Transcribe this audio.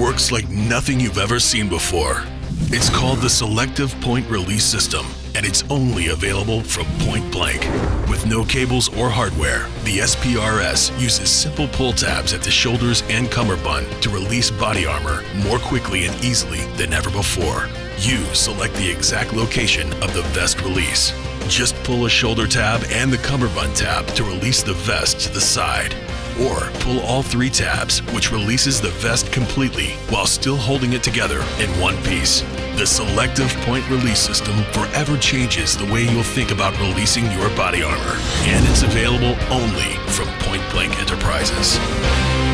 works like nothing you've ever seen before. It's called the Selective Point Release System, and it's only available from Point Blank. With no cables or hardware, the SPRS uses simple pull tabs at the shoulders and cummerbund to release body armor more quickly and easily than ever before. You select the exact location of the vest release. Just pull a shoulder tab and the cummerbund tab to release the vest to the side. Or pull all three tabs, which releases the vest completely while still holding it together in one piece. The Selective Point Release System forever changes the way you'll think about releasing your body armor. And it's available only from Point Blank Enterprises.